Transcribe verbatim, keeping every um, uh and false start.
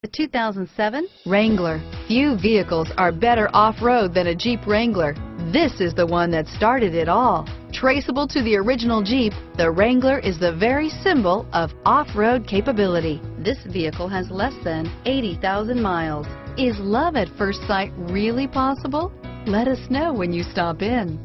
The two thousand seven Wrangler. Few vehicles are better off-road than a Jeep Wrangler. This is the one that started it all. Traceable to the original Jeep, the Wrangler is the very symbol of off-road capability. This vehicle has less than eighty thousand miles. Is love at first sight really possible? Let us know when you stop in.